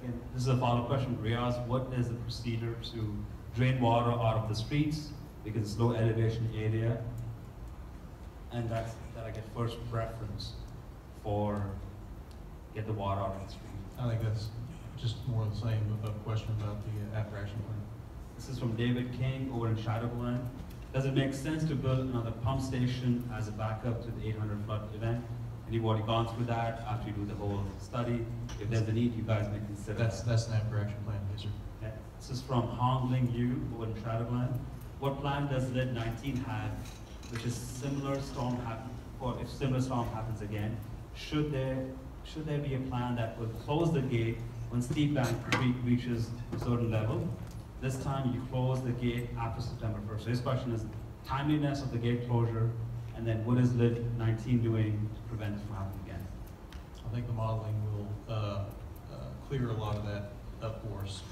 this is a follow-up question, Riaz. What is the procedure to drain water out of the streets because it's low elevation area, and that I get first preference for get the water out of the street? I think that's just more of the same question about the after action plan. This is from David King over in Shadowglen. Does it make sense to build another pump station as a backup to the 800 flood event? And you've already gone through that after you do the whole study. If there's a need, you guys may consider That's an after action plan, yes, sir. Okay. This is from Hong Ling Yu over in Shadowglen. What plan does LID 19 have, which is similar storm happen, or if similar storm happens again? Should there be a plan that will close the gate when Steep Bank Creek reaches a certain level? This time you close the gate after September 1st. So his question is timeliness of the gate closure, and then what is LID 19 doing to prevent it from happening again? I think the modeling will clear a lot of that up for us.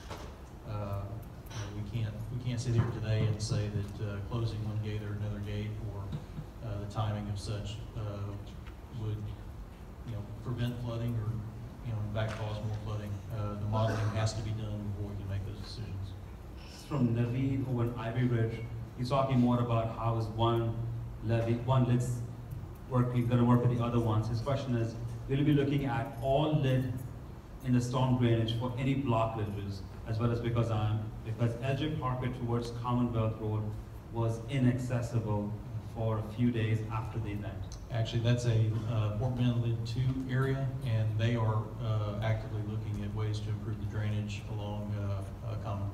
We can't sit here today and say that closing one gate or another gate or the timing of such would prevent flooding or in fact cause more flooding. The modeling has to be done before we can make those decisions. This is from Naveen over in Ivy Ridge. He's talking more about how is one lid's going to work with the other ones. His question is, will you be looking at all lid in the storm drainage for any blockages, as well as because LJ Parkway towards Commonwealth Road was inaccessible for a few days after the event? Actually, that's a Fort Bend Lid 2 area, and they are actively looking at ways to improve the drainage along Commonwealth.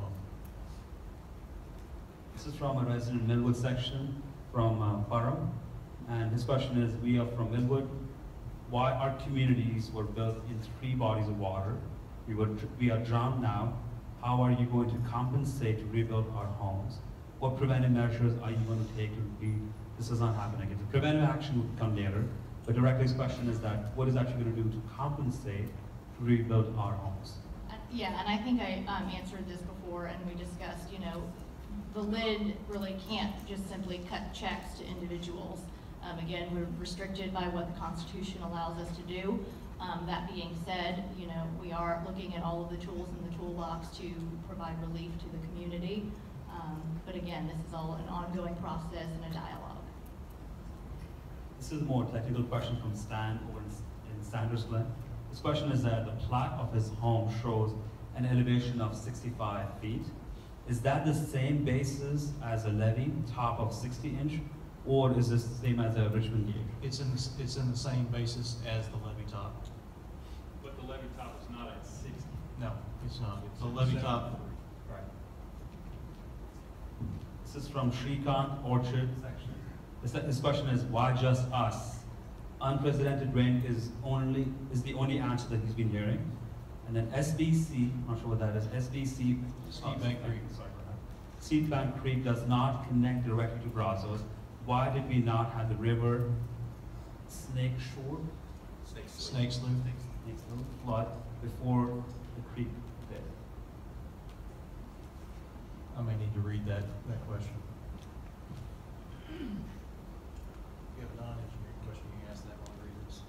This is from a resident in Millwood section from Parham, and his question is, we are from Millwood. Why our communities were built in 3 bodies of water? We are drowned now. How are you going to compensate to rebuild our homes? What preventive measures are you going to take to this does not happen again? The preventive action will come later, but directly his question is that what is actually going to do to compensate to rebuild our homes? Yeah, and I think I answered this before, and we discussed, the lid really can't just simply cut checks to individuals. Again, we're restricted by what the Constitution allows us to do. That being said, we are looking at all of the tools in the toolbox to provide relief to the community. But again, this is all an ongoing process and a dialogue. This is a more technical question from Stan over in Sanders Glen. His question is that the plaque of his home shows an elevation of 65 feet. Is that the same basis as a levee, top of 60-inch, or is this the same as a Richmond gate? It's in the same basis as the levee top. But the levee top is not at 60. No, it's not. The levee top. Right. This is from Shrikant Orchard section. His question is, why just us? Unprecedented rain is the only answer that he's been hearing. And then SBC, I'm not sure what that is, SBC, Steep Bank Creek. Sorry about that. Steep Bank Creek does not connect directly to Brazos. Why did we not have the river Snake Slough flood before the creek did? I may need to read that question. If you have a non-engineering question, you can ask that while I read this.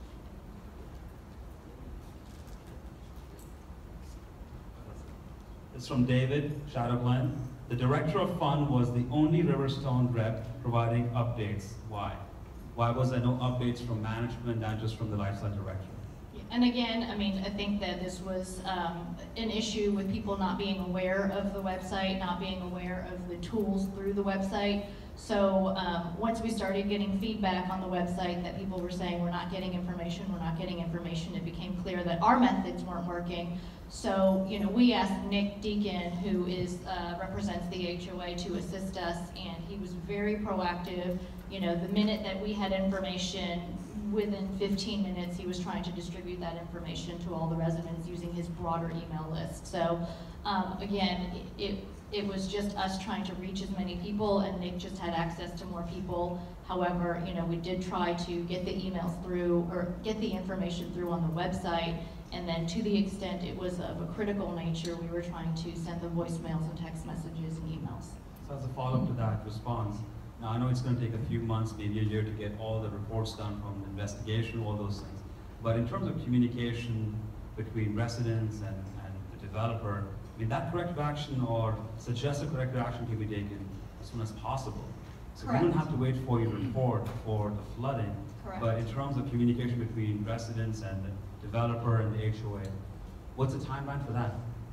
It's from David Shadowglen. The director of fund was the only Riverstone rep providing updates. Why? Why was there no updates from management and just from the lifestyle director? And again, I think that this was an issue with people not being aware of the website, not being aware of the tools through the website. So once we started getting feedback on the website that people were saying we're not getting information, it became clear that our methods weren't working. So, we asked Nick Deacon, who represents the HOA, to assist us, and he was very proactive. The minute that we had information, within 15 minutes, he was trying to distribute that information to all the residents using his broader email list. So, again, it was just us trying to reach as many people, and Nick just had access to more people. However, we did try to get the emails through, or get the information through on the website. And then to the extent it was of a critical nature, we were trying to send the voicemails and text messages and emails. So as a follow-up to that response, now I know it's going to take a few months, maybe a year to get all the reports done from the investigation, all those things. But in terms of communication between residents and the developer, I mean, that corrective action or suggested corrective action can be taken as soon as possible. So we don't Correct. have to wait for your report for the flooding. Correct. But in terms of communication between residents and the developer and the HOA, what's the timeline for that?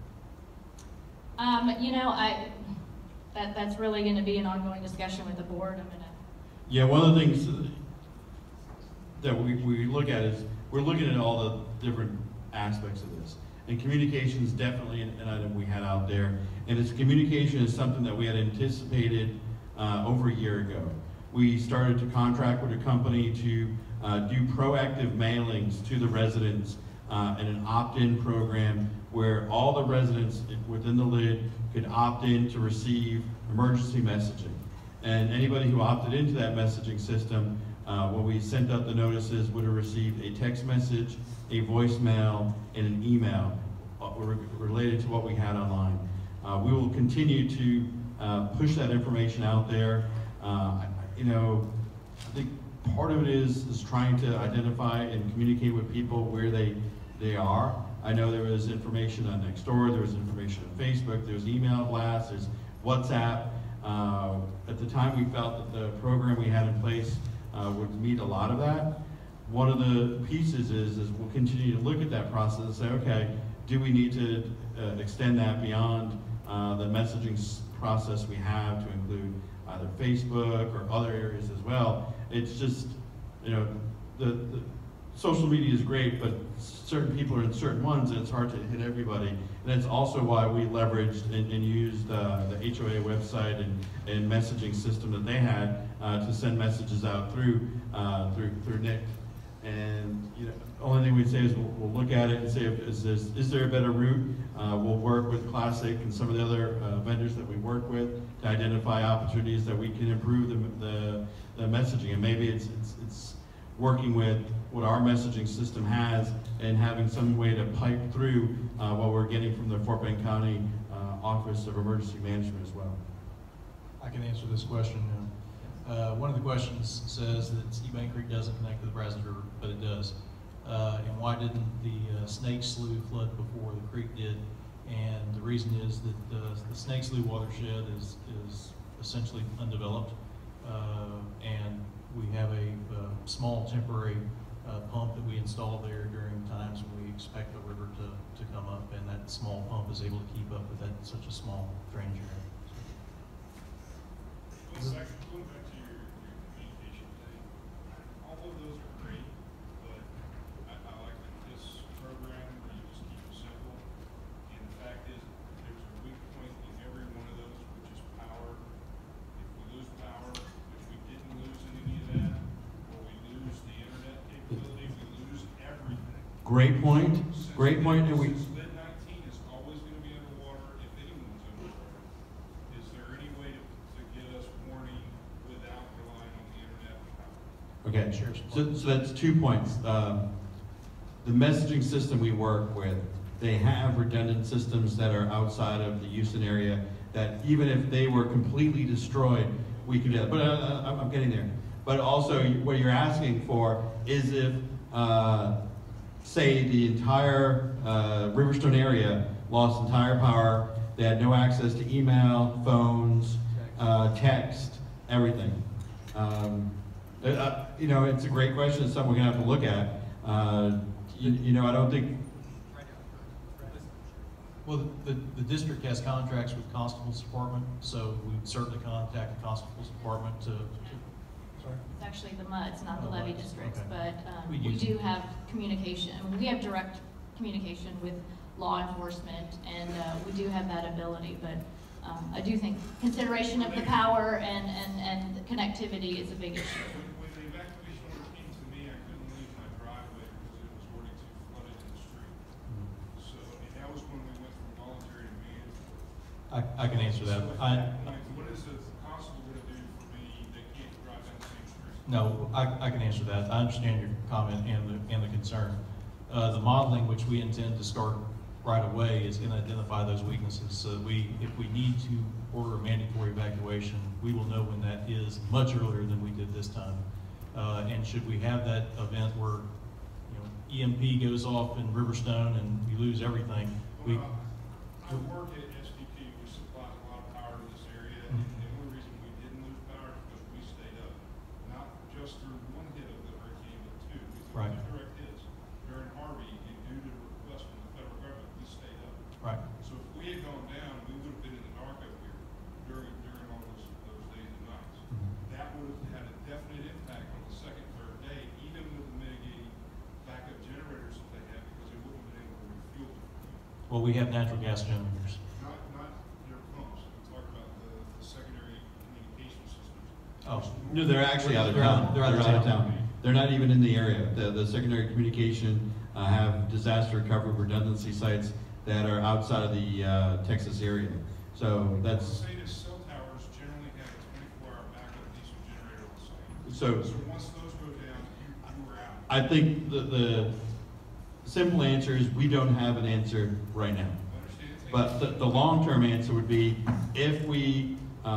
You know, that's really gonna be an ongoing discussion with the board. I'm gonna, Yeah, one of the things that we look at is, we're looking at all the different aspects of this. And communication is definitely an item we had out there. And its communication is something that we had anticipated over a year ago. We started to contract with a company to do proactive mailings to the residents in an opt-in program where all the residents within the LID could opt in to receive emergency messaging. And anybody who opted into that messaging system, when we sent out the notices, would have received a text message, a voicemail, and an email related to what we had online. We will continue to push that information out there. You know, I think part of it is trying to identify and communicate with people where they are. I know there was information on Nextdoor, there was information on Facebook, there's email blasts, there's WhatsApp. At the time, we felt that the program we had in place would meet a lot of that. One of the pieces is we'll continue to look at that process and say, okay, do we need to extend that beyond the messaging process we have to include either Facebook or other areas as well? It's just, you know, the social media is great, but certain people are in certain ones, and it's hard to hit everybody. And that's also why we leveraged and used the HOA website and messaging system that they had to send messages out through Nick. And you know, the only thing we'd say is we'll look at it and say, is there a better route? We'll work with Classic and some of the other vendors that we work with to identify opportunities that we can improve the messaging. And maybe it's working with what our messaging system has and having some way to pipe through what we're getting from the Fort Bend County Office of Emergency Management as well. I can answer this question now. One of the questions says that Ebank Creek doesn't connect to the Brazos River, but it does. And why didn't the Snake Slough flood before the creek did? And the reason is that the Snake Slough watershed is essentially undeveloped. And we have a small temporary pump that we install there during times when we expect the river to come up, and that small pump is able to keep up with that such a small drainage area. Going back to your communication thing, all of those are great, but I like this program where you just keep it simple. And the fact is, there's a weak point in every one of those, which is power. If we lose power, which we didn't lose in any of that, or we lose the internet capability, we lose everything. Great point. Great point. And we. Since mid-19 is always going to be underwater if anyone's underwater. Is there any way to get us warning without relying on the internet and power? Okay, Sure. so that's 2 points. The messaging system we work with, they have redundant systems that are outside of the Houston area that even if they were completely destroyed, we could do that. But I'm getting there. But also what you're asking for is if, say, the entire Riverstone area lost entire power, they had no access to email, phones, text, everything. You know, it's a great question. It's something we're gonna have to look at. You know, I don't think. Well, the district has contracts with Constable's Department, so we would certainly contact the Constable's Department to sorry? it's actually the MUDs, not the Oh, levy MUDs, districts, okay. but We we use do them. have communication. I mean, we have direct communication with law enforcement, and we do have that ability, but I do think consideration of the power and connectivity is a big issue. When the evacuation order came to me, I couldn't leave my driveway because it was already too flooded in the street. So, and that was when we went from voluntary to mandatory. I can answer that. So at that point, what is the constable gonna do for me that can't drive down the same street? No, I can answer that. I understand your comment and the concern. The modeling, which we intend to start right away, is going to identify those weaknesses. So that if we need to order a mandatory evacuation, we will know when that is much earlier than we did this time. And should we have that event where, you know, EMP goes off in Riverstone and we lose everything, we. I work at SDT, we supply a lot of power to this area, and the only reason we didn't lose power is because we stayed up. Not just through one hit of the hurricane, but two. We took Right. two direct hits. During Harvey, and due to request from the federal government, we stayed up. Right. So if we had gone down, we would have been in the dark up here during all those days and nights. That would have had a definite impact on the second, third day, even with the mitigating backup generators that they have, because they wouldn't have been able to refuel. Well, we have natural gas generators. Not their pumps, we talk about the secondary communication systems. Oh. No, they're actually out of They're town. out- they're out of town. They're not even in the area. The secondary communication have disaster recovery redundancy sites that are outside of the Texas area. So that's, Say that cell towers generally have a 24-hour backup diesel generator on site. so So once those go down, you were out. I think the simple answer is we don't have an answer right now. But the long-term answer would be if we,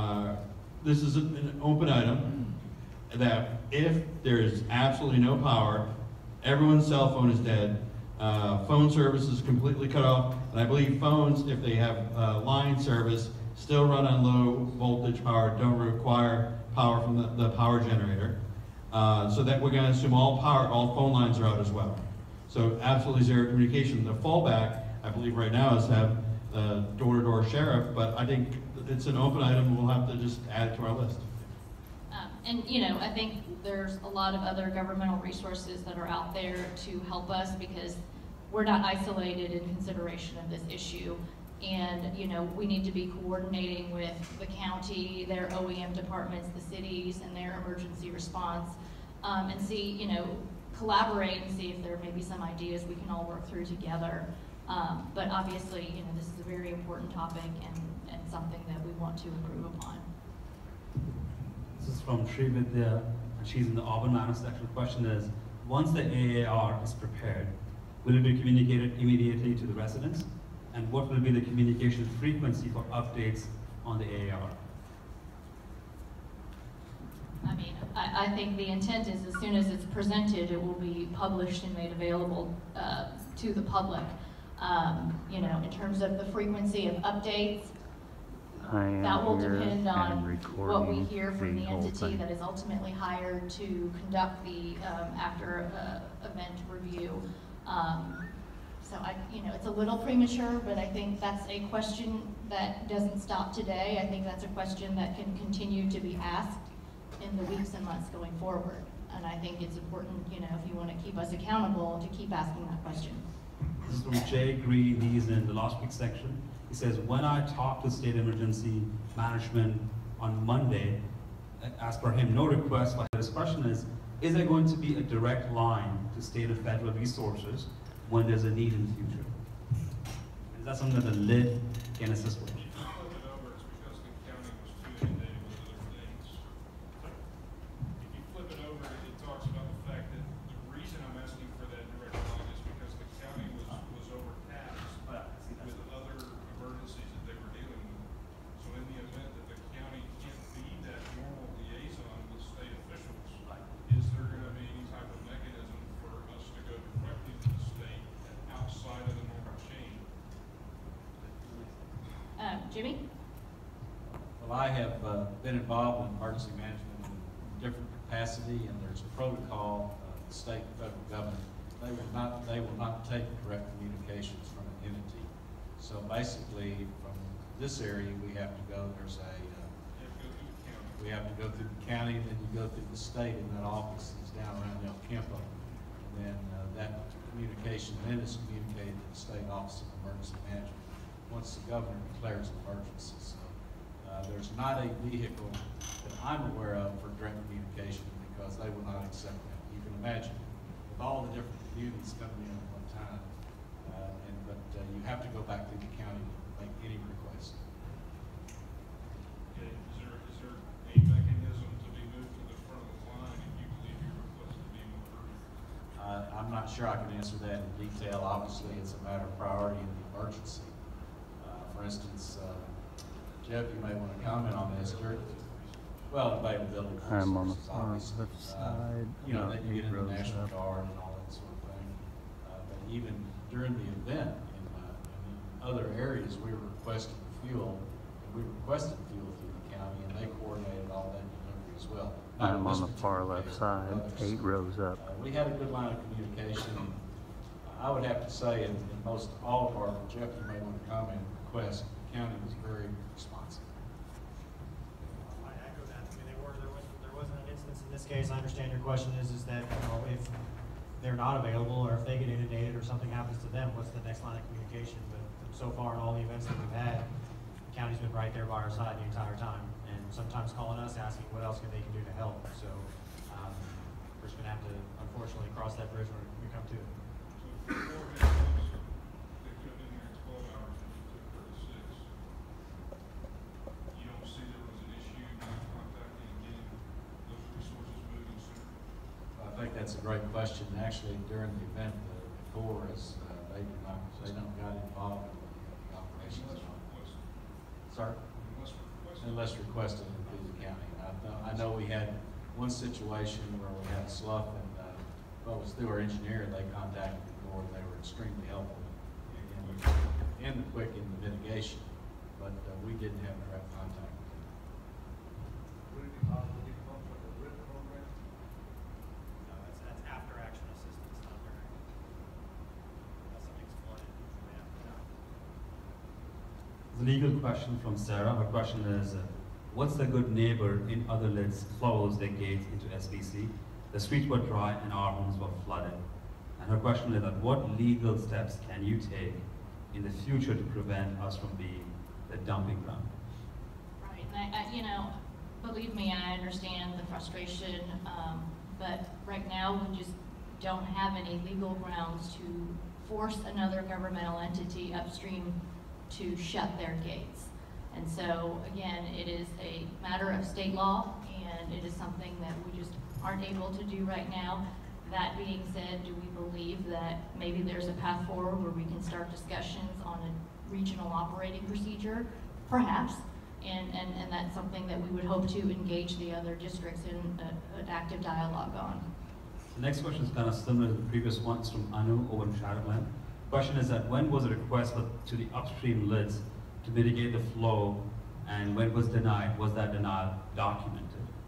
this is an open item, that if there is absolutely no power, everyone's cell phone is dead, phone service is completely cut off, and I believe phones, if they have line service, still run on low voltage power, don't require power from the power generator. So that we're gonna assume all phone lines are out as well. So absolutely zero communication. The fallback, I believe right now, is have door-to-door sheriff, but I think it's an open item, we'll have to just add it to our list. And, you know, I think there's a lot of other governmental resources that are out there to help us because we're not isolated in consideration of this issue. And, you know, we need to be coordinating with the county, their OEM departments, the cities, and their emergency response, and see, you know, collaborate and see if there may be some ideas we can all work through together. But obviously, you know, this is a very important topic and something that we want to improve upon. This is from Srividya, and she's in the Auburn Manor section. The question is, once the AAR is prepared, will it be communicated immediately to the residents? And what will be the communication frequency for updates on the AAR? I mean, I think the intent is as soon as it's presented, it will be published and made available to the public. You know, in terms of the frequency of updates, that will depend on what we hear from the entity that is ultimately hired to conduct the after event review. So you know, it's a little premature, but I think that's a question that doesn't stop today. I think that's a question that can continue to be asked in the weeks and months going forward. And I think it's important, you know, if you want to keep us accountable, to keep asking that question. This is from Jay Green. He's in the last week section. He says, when I talked to state emergency management on Monday, as per him, no request. But his question is there going to be a direct line to state and federal resources when there's a need in the future? Is that something that the lid can assist with? If you flip it over, it's because the county was too inundated with other things. If you flip it over, it talks about the fact that the reason I'm asking for that direct line is because the county was overtaxed with other emergencies that they were dealing with. So in the event that the county can't be that normal liaison with state officials, is there gonna be any type of mechanism for us to go directly to the state outside of the normal chain? Jimmy? Well, I have been involved in emergency management in different capacity, and there's a protocol, the state and federal government. They will not take direct communications from an entity. So basically, from this area, we have to go. There's a we have to go through the county, then you go through the state, and that office is down around El Campo. And then that communication then is communicated to the state office of emergency management once the governor declares an emergency. So there's not a vehicle that I'm aware of for direct communication because they will not accept that. You can imagine with all the different communities coming in at one time, but you have to go back through the county to make any request. Okay, is there a mechanism to be moved to the front of the line if you believe your request to be more urgent? I'm not sure I can answer that in detail. Obviously, it's a matter of priority in the emergency. For instance, Jeff, you may want to comment on this. Well, availability. I'm on the obviously. left side. You know, about they can get 8 in the rows National up. Guard and all that sort of thing. But even during the event, in other areas, we were requesting fuel, and we requested fuel through the county, and they coordinated all that delivery as well. Not in I'm this on the far particular left case, side, but others. 8 rows up. We had a good line of communication. I would have to say, in most all of our, Jeff, you may want to comment, requests, the county was very responsive. I echo that. I mean, there wasn't an instance in this case. I understand your question is that, you know, if they're not available or if they get inundated or something happens to them, what's the next line of communication? But so far in all the events that we've had, the county's been right there by our side the entire time, and sometimes calling us asking what else they can do to help. So we're just gonna have to unfortunately cross that bridge when we come to it. So if the floor had those, they could have been here in 12 hours and you took 36. You don't see there was an issue in contacting and getting those resources moving sooner? I think that's a great question. Actually, during the event, the Corps is, they don't got involved in the operations. Sorry? Unless requested through the county. I know we had one situation where we had slough and, well, it was through our engineer, they contacted the Corps, and they were extremely helpful in the quick in the mitigation, but we didn't have direct contact with them. Would it be possible to get bumped up a written program? No, that's after action assistance, not during. Unless something's flooded, usually after that. The legal question from Sarah. Her question is, what's the good neighbor in other lids closed their gates into SBC? The streets were dry and our homes were flooded. And her question is that what legal steps can you take in the future to prevent us from being the dumping ground? Right, and you know, believe me, I understand the frustration, but right now we just don't have any legal grounds to force another governmental entity upstream to shut their gates. And so, again, it is a matter of state law, and it is something that we just aren't able to do right now. That being said, do we believe that maybe there's a path forward where we can start discussions on a regional operating procedure? Perhaps, and that's something that we would hope to engage the other districts in an active dialogue on. The next question is kind of similar to the previous ones from Anu over in Shadowland. Question is that when was a request to the upstream lids to mitigate the flow, and when it was denied, was that denial documented?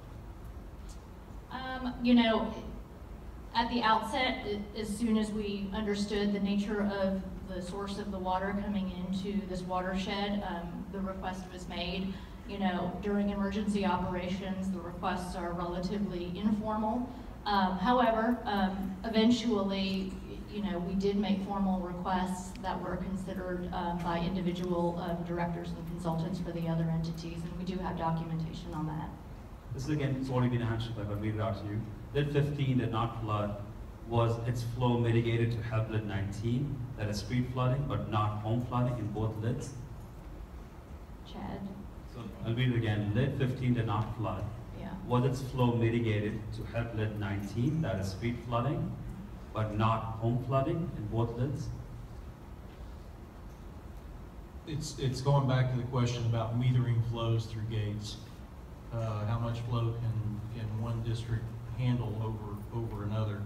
You know, at the outset, as soon as we understood the nature of the source of the water coming into this watershed, the request was made. You know, during emergency operations, the requests are relatively informal. However, eventually, you know, we did make formal requests that were considered by individual directors and consultants for the other entities, and we do have documentation on that. This is again, it's already been answered, but I'll read it out to you. Lid 15 did not flood. Was its flow mitigated to help lid 19, that is street flooding, but not home flooding in both lids? Chad? So I'll read it again. Lid 15 did not flood. Yeah. Was its flow mitigated to help lid 19, that is street flooding, but not home flooding in both lids? It's going back to the question about metering flows through gates. How much flow can one district handle over another?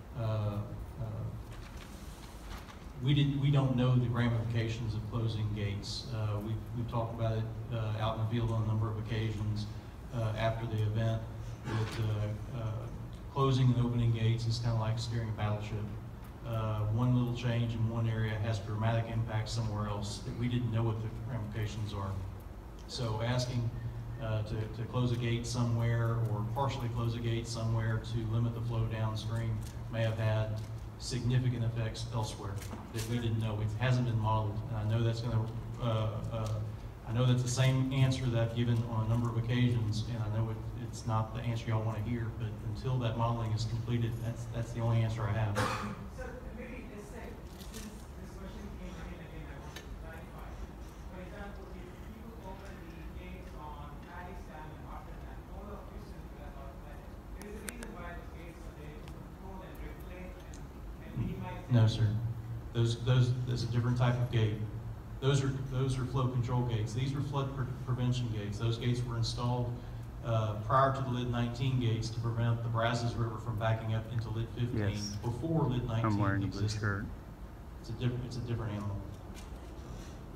We don't know the ramifications of closing gates. We've talked about it out in the field on a number of occasions after the event. That closing and opening gates is kind of like steering a battleship. One little change in one area has dramatic impact somewhere else that we didn't know what the ramifications are. So asking to close a gate somewhere or partially close a gate somewhere to limit the flow downstream may have had significant effects elsewhere that we didn't know. It hasn't been modeled. And I know that's going to, I know that's the same answer that I've given on a number of occasions, and I know it's not the answer y'all want to hear, but until that modeling is completed, that's the only answer I have. So maybe this question came again, I want to clarify. For example, if you open the gates on Pakistan and Rotterdam, all of you said that there is a reason why the gates are there to control and regulate and minimize. No, sir. That's a different type of gate. Those are flow control gates. These are flood prevention gates. Those gates were installed prior to the lid 19 gates to prevent the Brazos River from backing up into lid 15 Yes. before lid 19 I'm wearing a blue existed. shirt. It's a different animal.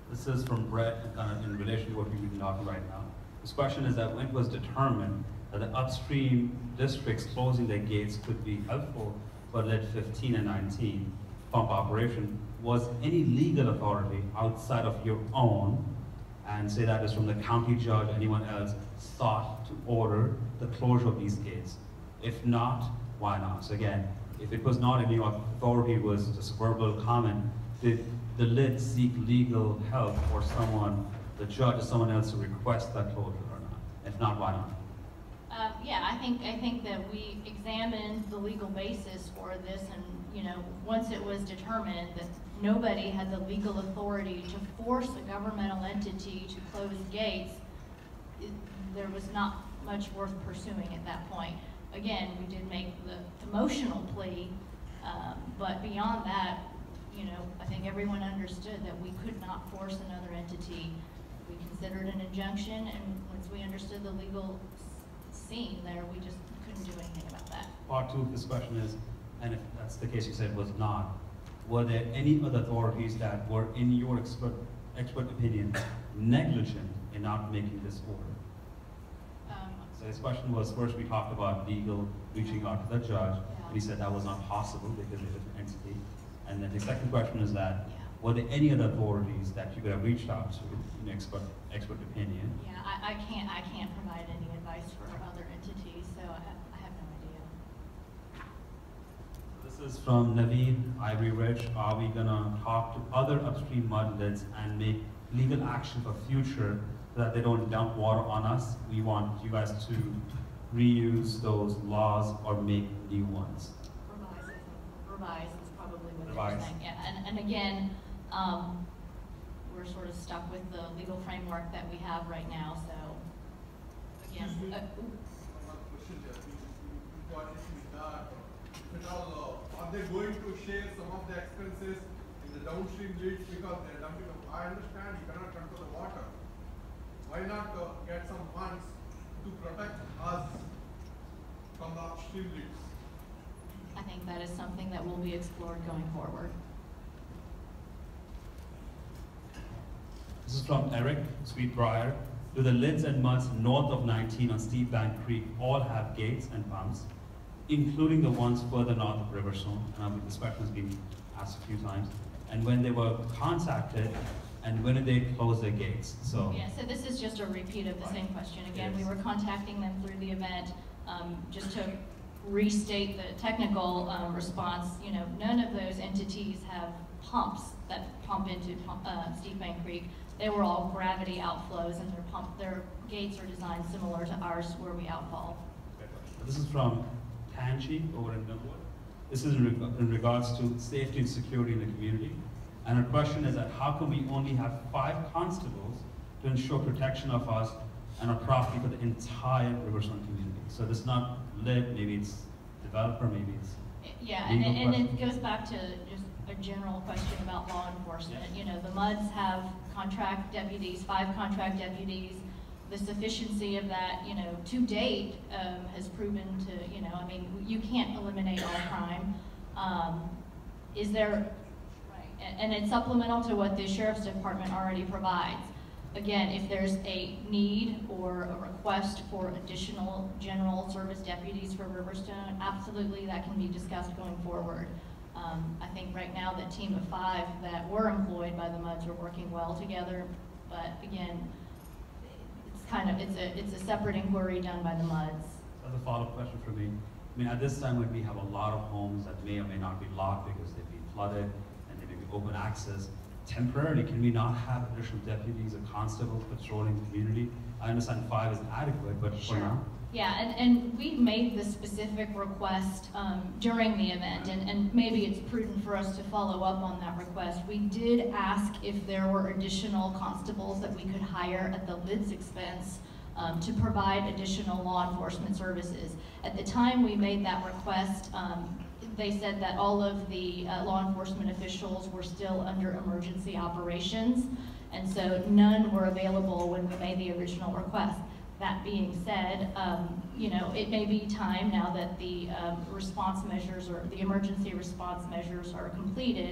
This is from Brett, kind of in relation to what we've been talking right now. This question is that when it was determined that the upstream districts closing their gates could be helpful for lead 15 and 19 pump operation, was any legal authority outside of your own, and say that is from the county judge, anyone else, sought to order the closure of these gates? If not, why not? So again, if it was not in your authority, it was just verbal comment, did the lid seek legal help or someone, the judge or someone else, to request that closure or not? If not, why not? Yeah, I think that we examined the legal basis for this, and once it was determined that nobody had the legal authority to force a governmental entity to close gates, there was not much worth pursuing at that point. Again, we did make the emotional plea, but beyond that, I think everyone understood that we could not force another entity. We considered an injunction, and once we understood the legal scene there, we just couldn't do anything about that. Part two of this question is, and if that's the case you said was not, were there any other authorities that were, in your expert opinion, negligent in not making this order? So his question was, first we talked about legal reaching out to the judge, and he said that was not possible because of a different entity. And then the second question is that, were there any other authorities that you could have reached out to in expert opinion? Yeah, I can't provide any advice for other entities, so I have no idea. This is from Naveed, Ivory Ridge. Are we gonna talk to other upstream mud lids and make legal action for future so that they don't dump water on us? We want you guys to reuse those laws or make new ones. Revise is probably what they're Revise. saying. Yeah, and again, we're sort of stuck with the legal framework that we have right now, so again. One question there. What is with that? If at all, are they going to share some of the expenses in the downstream leads because they're dumping? I understand you cannot control the water. Why not get some funds to protect us from the upstream leads? I think that is something that will be explored going forward. This is from Eric, Sweetbriar. Do the lids and muds north of 19 on Steep Bank Creek all have gates and pumps, including the ones further north of Riverstone? And this question has been asked a few times. And when they were contacted, and when did they close their gates? So Yeah, so this is just a repeat of the same question. Again, we were contacting them through the event. Just to restate the technical response, none of those entities have pumps that pump into Steep Bank Creek. They were all gravity outflows, and their gates are designed similar to ours where we outfall. this is from Tanchi over in Millwood. This is in regards to safety and security in the community. And our question is that how can we only have 5 constables to ensure protection of us and our property for the entire Riverstone community? So this is not lit, maybe it's developer, maybe it's Yeah, legal and it question. goes back to just a general question about law enforcement. The MUDs have contract deputies, 5 contract deputies. The sufficiency of that, to date, has proven to, you can't eliminate all crime. Is there, right, and it's supplemental to what the Sheriff's Department already provides. Again, if there's a need or a request for additional general service deputies for Riverstone, absolutely that can be discussed going forward. I think right now the team of 5 that were employed by the MUDs are working well together, but again, it's a separate inquiry done by the MUDs. As a follow-up question for me, at this time when we have a lot of homes that may or may not be locked because they've been flooded and they may be open access, temporarily, can we not have additional deputies or constables patrolling the community? I understand 5 is adequate, but for now? Yeah, and we made the specific request during the event, and maybe it's prudent for us to follow up on that request. We did ask if there were additional constables that we could hire at the LID's expense to provide additional law enforcement services. At the time we made that request, they said that all of the law enforcement officials were still under emergency operations, and so none were available when we made the original request. That being said, it may be time now that the response measures or the emergency response measures are completed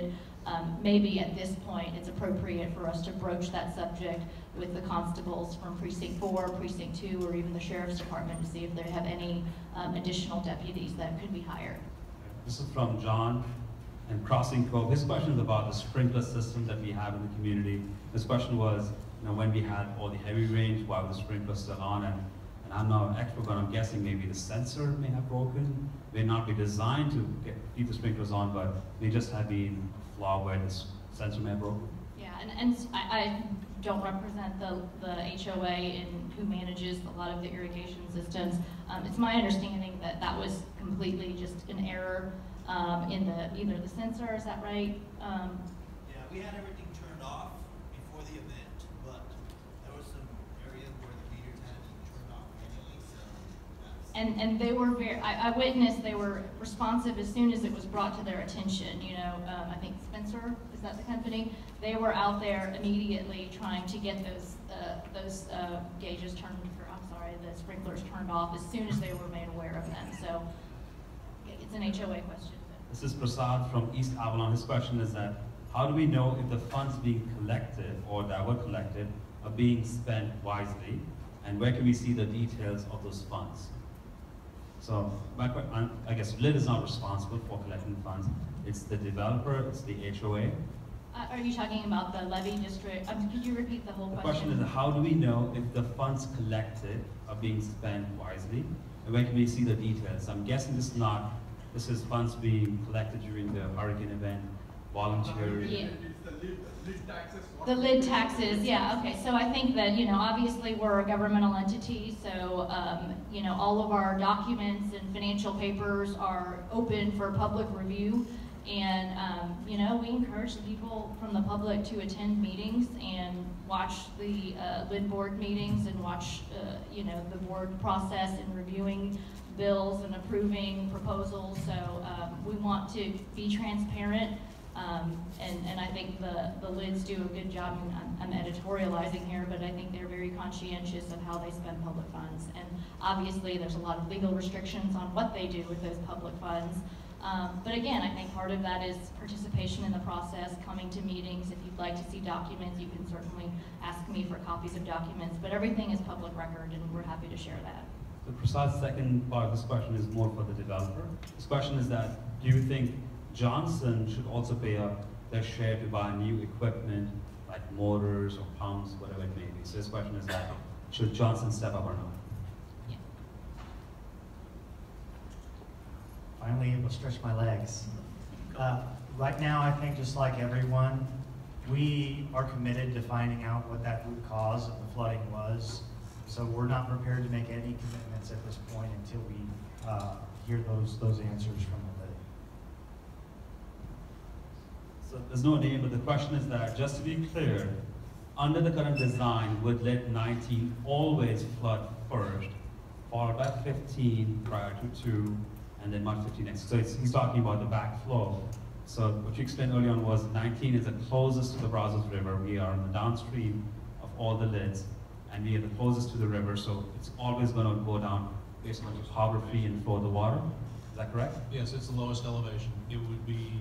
maybe at this point, it's appropriate for us to broach that subject with the constables from Precinct 4, Precinct 2, or even the Sheriff's Department to see if they have any additional deputies that could be hired. This is from John and Crossing Cove. His question is about the sprinkler system that we have in the community. His question was, when we had all the heavy rains, why was the sprinkler still on? And I'm not an expert, but I'm guessing maybe the sensor may have broken, may not be designed to keep the sprinklers on, but may just have been a flaw where the sensor may have broken. Yeah, and I don't represent the HOA and who manages a lot of the irrigation systems. It's my understanding that that was completely just an error in either the sensor, is that right? Yeah, we had everything turned off before the event, but there was some areas where the meters had to be turned off manually, so that's... And they were I witnessed they were responsive as soon as it was brought to their attention. I think Spencer, is that the company? They were out there immediately trying to get those gauges turned, the sprinklers turned off as soon as they were made aware of them. So it's an HOA question. This is Prasad from East Avalon. His question is that, how do we know if the funds being collected or that were collected are being spent wisely? And where can we see the details of those funds? So I guess LID is not responsible for collecting funds. It's the developer, it's the HOA. Are you talking about the levy district? Could you repeat the whole question? The question is, how do we know if the funds collected are being spent wisely? And where can we see the details? I'm guessing this is funds being collected during the hurricane event, voluntary. Yeah. It's the lid taxes. The lid taxes, yeah, okay. So I think that, obviously we're a governmental entity, so, all of our documents and financial papers are open for public review. And, we encourage the people from the public to attend meetings and watch the lid board meetings and watch, the board process in reviewing bills and approving proposals. So we want to be transparent. And I think the lids do a good job. I'm editorializing here, but I think they're very conscientious of how they spend public funds. And obviously there's a lot of legal restrictions on what they do with those public funds. But again, I think part of that is participation in the process, coming to meetings. If you'd like to see documents, you can certainly ask me for copies of documents, but everything is public record and we're happy to share that. So Prasad's second part of this question is more for the developer. This question is that, do you think Johnson should also pay up their share to buy new equipment like motors or pumps, whatever it may be? So this question is that, should Johnson step up or not? Yeah. Finally able to stretch my legs. Right now, I think just like everyone, we are committed to finding out what that root cause of the flooding was. So we're not prepared to make any commitments at this point until we hear those answers from the lid. So there's no name, but the question is that, just to be clear, under the current design, would lid 19 always flood first, followed by 15 prior to 2, and then MUD 15 next? So he's talking about the backflow. So what you explained earlier on was 19 is the closest to the Brazos River. We are on the downstream of all the lids, and we are the closest to the river, so it's always going to go down based on topography and flow of the water. Is that correct? Yes, it's the lowest elevation. It would be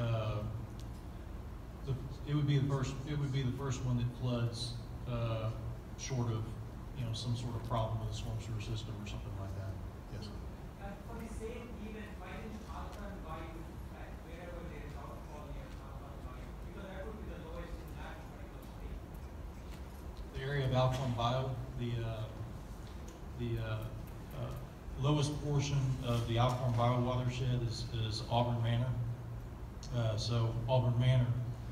the first one that floods, short of some sort of problem with the storm sewer system or something like that. Yes. For the same event, why didn't Alcan Bayou, like wherever there is outfall near Alcan Bayou, because that would be the lowest in that particular state. The area of Alcorn Bayou, the lowest portion of the Alcorn Bayou watershed is Auburn Manor. So Auburn Manor,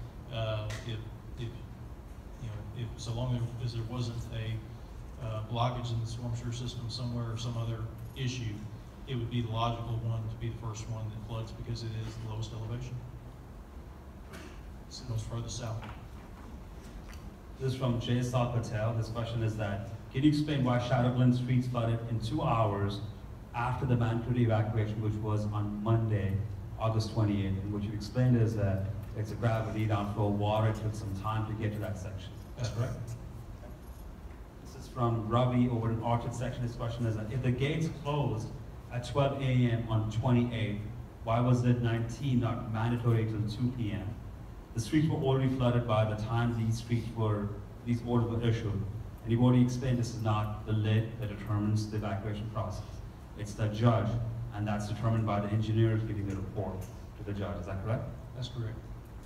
if so long as there wasn't a blockage in the storm sewer system somewhere or some other issue, it would be the logical one to be the first one that floods because it is the lowest elevation. It's the most furthest south. This is from Jay Sal Patel. His question is that, can you explain why Shadowglen streets flooded in 2 hours after the mandatory evacuation, which was on Monday, August 28th? And what you explained is that it's a gravity downflow water. It took some time to get to that section. That's correct. This is from Ravi over in Orchard section. His question is that, if the gates closed at 12 a.m. on 28th, why was it 19 not mandatory till 2 p.m.? The streets were already flooded by the time these orders were issued. And you've already explained this is not the lid that determines the evacuation process. It's the judge, and that's determined by the engineers giving the report to the judge. Is that correct? That's correct.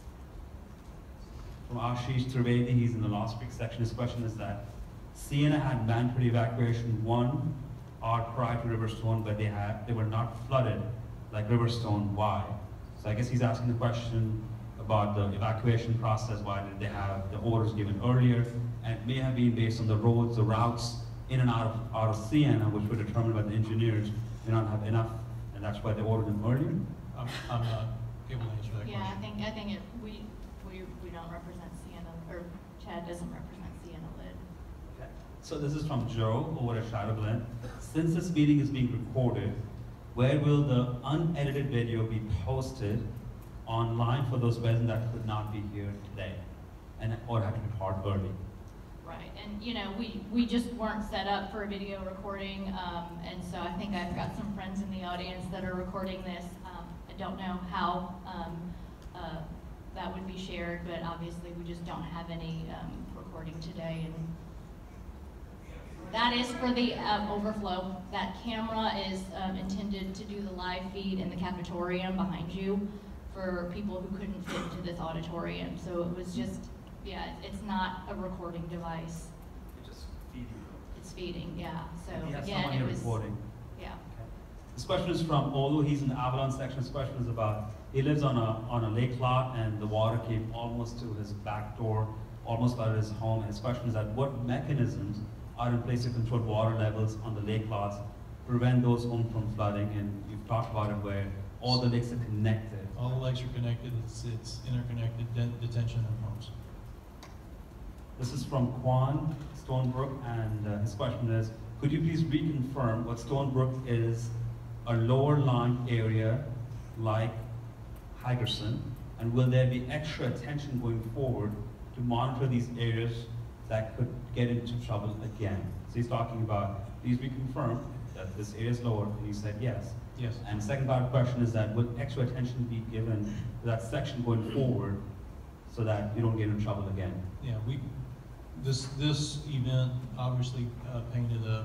From Ashish Trivedi, he's in the Lost Creek section. His question is that Sienna had mandatory evacuation 1 hour prior to Riverstone, but they were not flooded like Riverstone. Why? So I guess he's asking the question about the evacuation process. Why did they have the orders given earlier? And it may have been based on the roads, the routes in and out of Sienna, which were determined by the engineers, may not have enough, and that's why they ordered them earlier. I'm not able to answer that Yeah, question. I think we don't represent Sienna, or Chad doesn't represent Sienna Lid. Okay. So this is from Joe over at Shadow Glen. Since this meeting is being recorded, where will the unedited video be posted online for those present that could not be here today and or had to depart early? Right, and you know, we just weren't set up for a video recording, and so I think I've got some friends in the audience that are recording this. I don't know how that would be shared, but obviously we just don't have any recording today. And that is for the overflow. That camera is intended to do the live feed in the cafetorium behind you for people who couldn't fit into this auditorium. So it was just, yeah, it's not a recording device. It's just feeding. It's feeding, yeah. So You have again, someone it here was, recording. yeah. This question is from Olu. He's in the Avalon section. This question is about, he lives on a lake lot and the water came almost to his back door, almost out of his home. His question is that what mechanisms are in place to control water levels on the lake lots, prevent those homes from flooding? And you've talked about it where all the lakes are connected. All the lakes are connected. It's interconnected detention of homes. This is from Quan Stonebrook, and his question is, could you please reconfirm what Stonebrook is a lower lying area like Hagerson, and will there be extra attention going forward to monitor these areas that could get into trouble again? So he's talking about, please reconfirm that this area is lower, and he said yes. Yes. And the second part of the question is that will extra attention be given to that section going forward so that you don't get in trouble again? Yeah, this event obviously painted a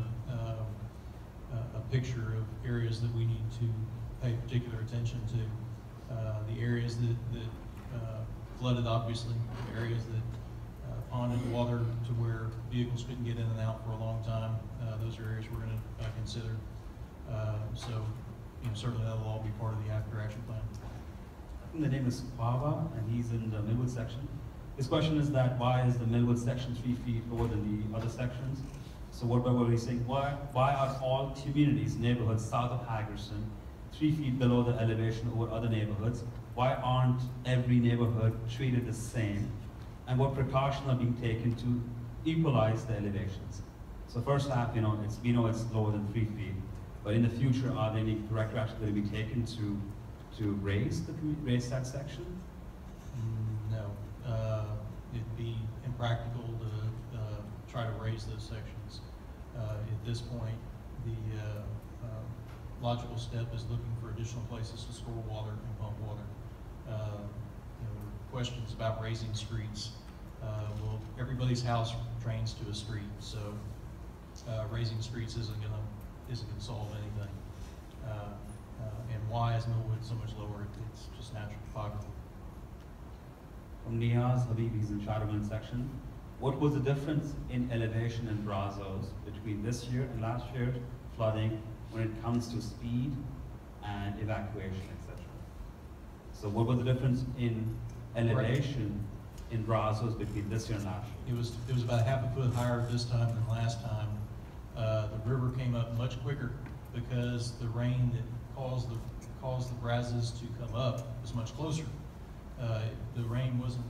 picture of areas that we need to pay particular attention to. The areas that flooded, obviously, the areas that ponded water to where vehicles couldn't get in and out for a long time. Those are areas we're going to consider. So, you know, certainly that will all be part of the after action plan. I think the name is Pava, and he's in the Millwood section. His question is that why is the Millwood section 3 feet lower than the other sections? So what were we saying? Why are all communities, neighborhoods south of Hagerson 3 feet below the elevation over other neighborhoods? Why aren't every neighborhood treated the same? And what precautions are being taken to equalize the elevations? So first half, you know, we know it's lower than 3 feet, but in the future, are there any corrective action going to be taken to raise that section? No, it'd be impractical to try to raise those sections. At this point, the logical step is looking for additional places to store water and pump water. You know, questions about raising streets. Well, everybody's house drains to a street, so raising streets isn't gonna solve anything. And why is Millwood so much lower? It's just natural topography. From Niaz Habib, he's in Shadowman section. What was the difference in elevation in Brazos between this year and last year's flooding when it comes to speed and evacuation, etc.? So what was the difference in elevation in Brazos between this year and last year? It was about half a foot higher this time than last time. The river came up much quicker because the rain that caused the Brazos to come up was much closer. The rain wasn't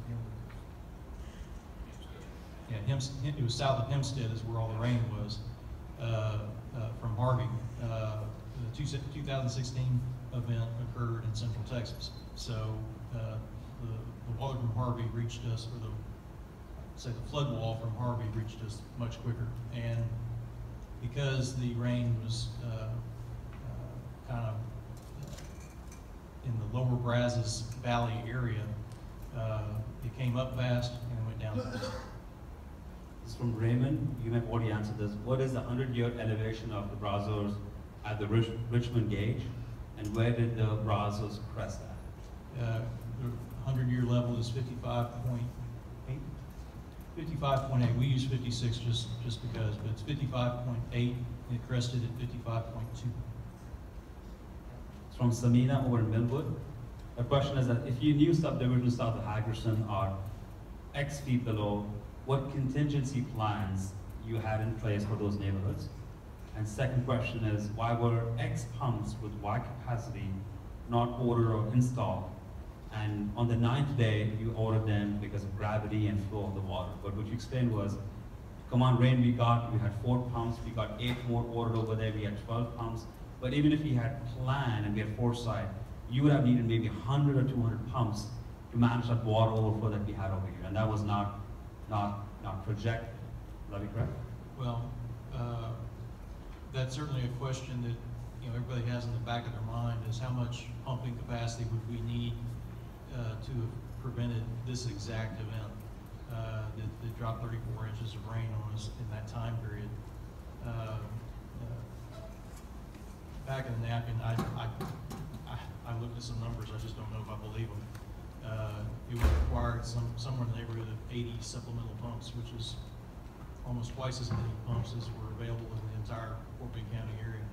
it was south of Hempstead is where all the rain was from Harvey. The 2016 event occurred in Central Texas, so the water from Harvey reached us, or the flood wall from Harvey reached us much quicker. And because the rain was kind of in the lower Brazos Valley area, It came up fast and it went down fast. This is from Raymond. You may have already answered this. What is the 100-year elevation of the Brazos at the Richmond gauge? And where did the Brazos crest at? The 100-year level is 55.8. 55.8. We use 56 just because, but it's 55.8. And it crested at 55.2. It's from Samina over in Millwood. The question is that if you knew subdivisions south of Hagerson are X feet below, what contingency plans you had in place for those neighborhoods? And second question is, why were X pumps with Y capacity not ordered or installed? And on the 9th day, you ordered them because of gravity and flow of the water. But what you explained was, come on, rain we had 4 pumps, we got 8 more ordered over there, we had 12 pumps. But even if we had planned and we had foresight, you would have needed maybe 100 or 200 pumps to manage that water overflow that we had over here. And that was not projected. Would that be correct? Well, that's certainly a question that everybody has in the back of their mind, is how much pumping capacity would we need to have prevented this exact event that dropped 34 inches of rain on us in that time period. Back in the napkin, I looked at some numbers, I just don't know if I believe them. It would require somewhere in the neighborhood of 80 supplemental pumps, which is almost twice as many pumps as were available in the entire Fort Bend County area.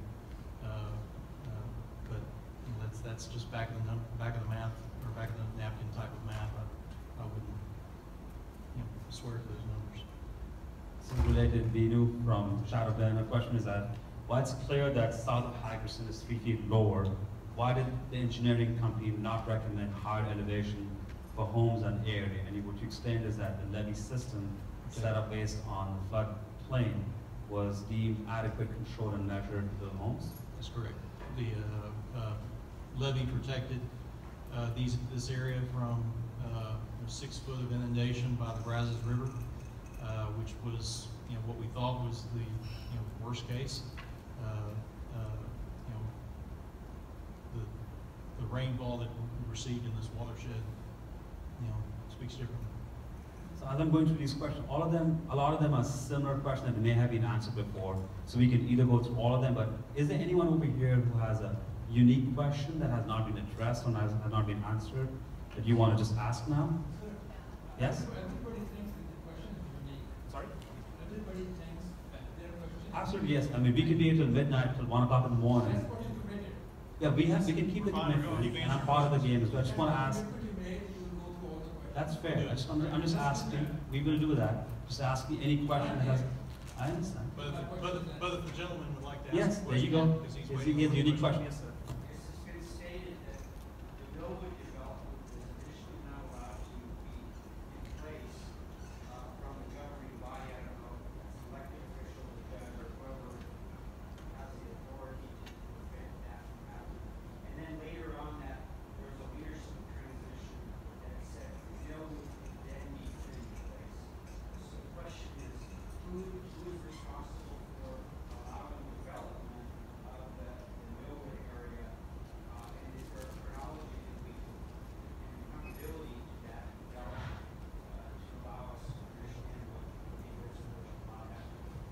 But that's just back of the math, or back of the napkin type of math. I wouldn't swear to those numbers. So related, Vinu from Shadow Bend, the question is that, while it's clear that south of Hagerson is 3 feet lower, why did the engineering company not recommend higher elevation for homes and area? And what you explained is that the levee system set up based on the floodplain was deemed adequate, controlled, and measured to the homes? That's correct. The levee protected this area from 6 foot of inundation by the Brazos River, which was what we thought was the worst case. The rainfall that we received in this watershed, speaks differently. So as I'm going through these questions, a lot of them are similar questions that may have been answered before. So we can either go through all of them, but is there anyone over here who has a unique question that has not been addressed or has not been answered that you want to just ask now? Yes? Everybody thinks that the question is unique. Sorry? Everybody thinks that their question is Absolutely, yes. I mean, we could be here till midnight, till 1 o'clock in the morning. That's what you committed. Yeah, we can keep the commitment, and I'm part of the game, so I just want to ask. Commitment you made, you will go through all the questions. That's fair. I'm just asking. We will do that. Just ask me any question that has. I understand. But if the gentleman would like to ask Yes, a there you question, go. because he's Yes, waiting he has for a unique the question. Yes, sir. It's been stated that the Millwood development was initially not allowed to be in place from the governing body. I don't know, elected official, the judge, or whoever has the authority to prevent that from happening. And then later on that, there was a leadership transition that said Millwood would then be put in place. So the question is, who is responsible for allowing the development of the Millwood area? And is there a chronology that we can, and accountability to that development to allow us to understand what neighbors are allowed to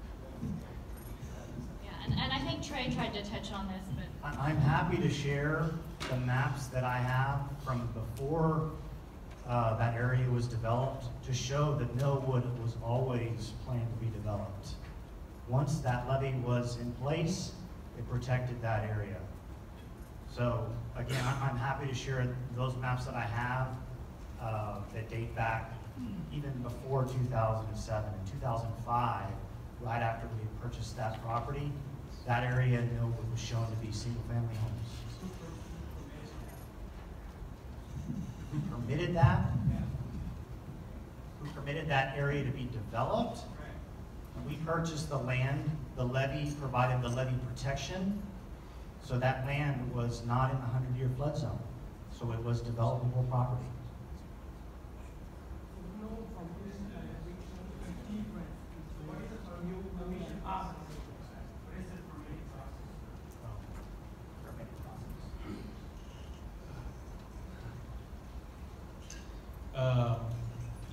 have? Yeah, and I think Trey tried to touch on this, but I'm happy to share the maps that I have from before that area was developed to show that Millwood was always planned to be developed. Once that levee was in place, it protected that area. So again, I'm happy to share those maps that I have that date back even before 2007. In 2005, right after we had purchased that property, that area in Millwood was shown to be single-family homes. Who permitted that? Who permitted that area to be developed? We purchased the land. The levee provided the levee protection. So that land was not in the 100-year flood zone. So it was developable property.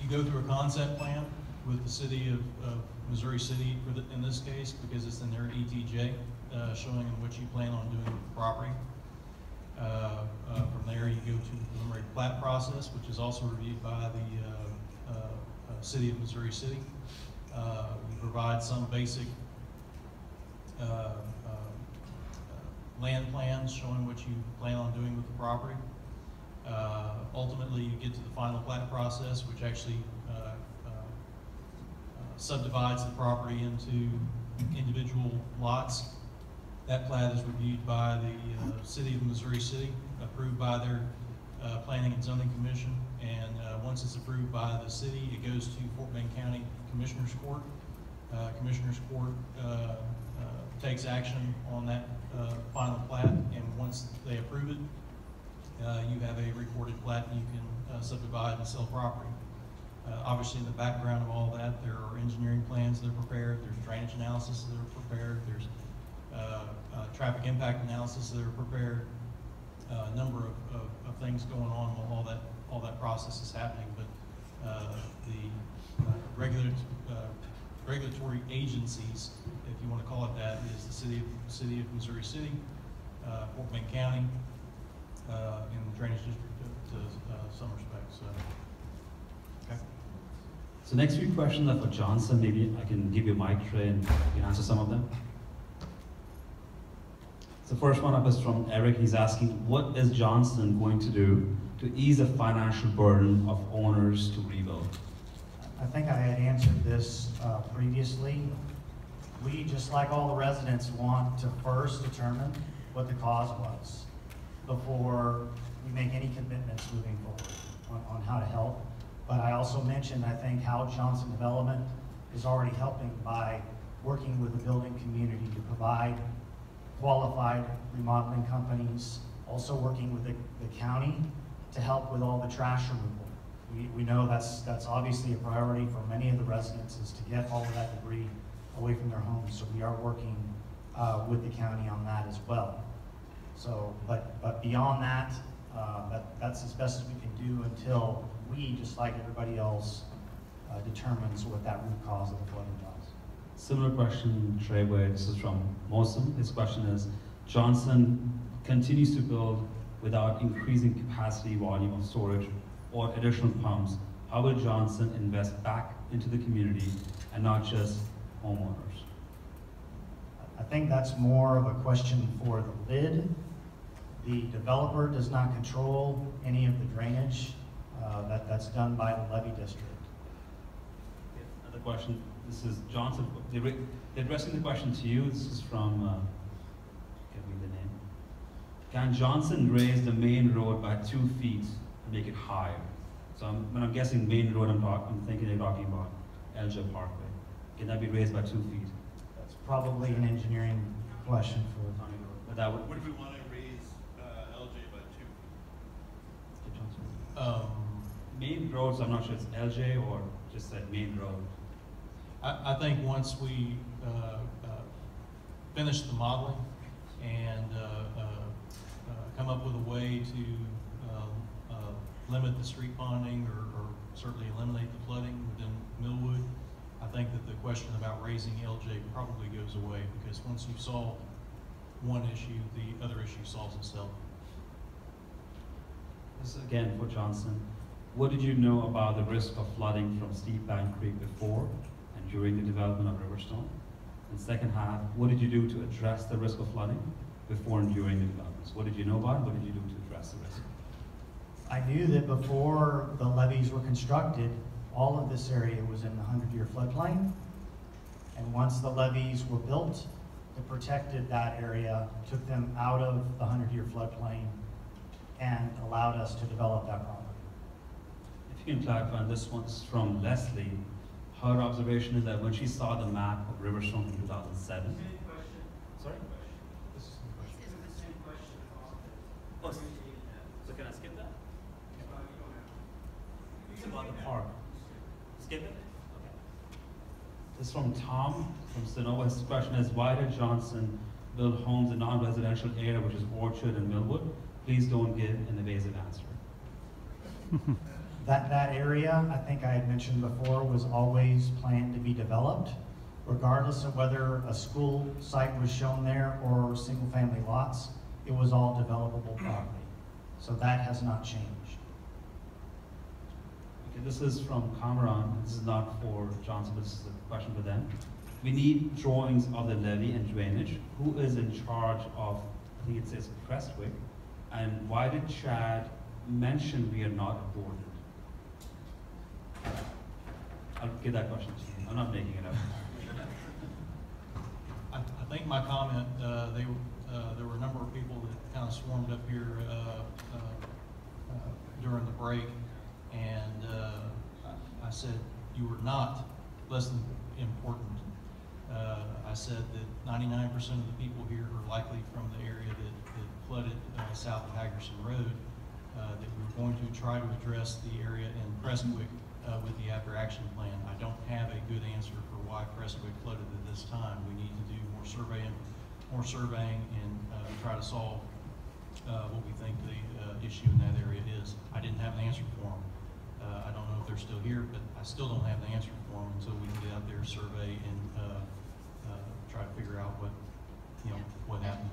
you go through a concept plan with the city of Missouri City in this case, because it's in their ETJ, showing what you plan on doing with the property. From there, you go to the preliminary plat process, which is also reviewed by the city of Missouri City. You provide some basic land plans showing what you plan on doing with the property. Ultimately, you get to the final plat process, which actually subdivides the property into individual lots. That plat is reviewed by the city of Missouri City, approved by their Planning and Zoning Commission, and once it's approved by the city, it goes to Fort Bend County Commissioners Court. Commissioners Court takes action on that final plat, and once they approve it, you have a recorded plat and you can subdivide and sell property. Obviously, in the background of all that, there are engineering plans that are prepared, there's drainage analysis that are prepared, there's traffic impact analysis that are prepared, a number of things going on while all that process is happening. But the regulatory agencies, if you want to call it that, is the city of Missouri City, Fort Bend County, and the drainage district to some respects. Okay. So next few questions are for Johnson. Maybe I can give you a mic tray and you can answer some of them. So first one up is from Eric. He's asking, what is Johnson going to do to ease the financial burden of owners to rebuild? I think I had answered this previously. We, just like all the residents, want to first determine what the cause was before we make any commitments moving forward on how to help. But I also mentioned, I think, how Johnson Development is already helping by working with the building community to provide qualified remodeling companies, also working with the county to help with all the trash removal. We know that's obviously a priority for many of the residents, is to get all of that debris away from their homes. So we are working with the county on that as well. So, but beyond that, that's as best as we can do until we, just like everybody else, determines what that root cause of the flooding was. Similar question, Treyway. This is from Mosum. His question is, Johnson continues to build without increasing capacity, volume of storage, or additional pumps. How will Johnson invest back into the community and not just homeowners? I think that's more of a question for the LID. The developer does not control any of the drainage. That's done by the levy district. Another question. This is Johnson. They're addressing the question to you. This is from, give me the name. Can Johnson raise the main road by 2 feet and make it higher? So when I'm guessing main road, I'm thinking they're talking about LJ Parkway. Can that be raised by 2 feet? That's probably an engineering question for County Road. But that would. What if we want to raise LJ by 2 feet? Main roads, I'm not sure it's LJ or just that main road. I think once we finish the modeling and come up with a way to limit the street ponding or certainly eliminate the flooding within Millwood, I think that the question about raising LJ probably goes away, because once you solve one issue, the other issue solves itself. This is again for Johnson. What did you know about the risk of flooding from Steep Bank Creek before and during the development of Riverstone? And second half, what did you do to address the risk of flooding before and during the developments? What did you know about it? What did you do to address the risk? I knew that before the levees were constructed, all of this area was in the 100-year floodplain. And once the levees were built, it protected that area, took them out of the 100-year floodplain, and allowed us to develop that property. If you can clarify, this one's from Leslie. Her observation is that when she saw the map of Riverstone in 2007. Same question. Sorry? This is the same question. Oh, so can I skip that? It's You about can the skip park. that. Skip it? Okay. This is from Tom from Sonoma. His question is, why did Johnson build homes in non-residential area, which is Orchard and Millwood? Please don't give an evasive answer. That area, I think I had mentioned before, was always planned to be developed, regardless of whether a school site was shown there or single-family lots. It was all developable property. So that has not changed. Okay, this is from Cameron. This is not for Johnson, but this is a question for them. We need drawings of the levee and drainage. Who is in charge of, I think it says Crestwick, and why did Chad mention we are not awarded? I'll give that question to you. I'm not making it up. I think my comment, there were a number of people that kind of swarmed up here during the break, and I said you were not less than important. I said that 99% of the people here are likely from the area that flooded south of Hagerson Road, that we were going to try to address the area in Prestwick with the after action plan. I don't have a good answer for why Prestwick flooded at this time. We need to do more surveying and try to solve what we think the issue in that area is. I didn't have an answer for them. I don't know if they're still here, but I still don't have the answer for them until we can get out there, survey, and try to figure out what happened.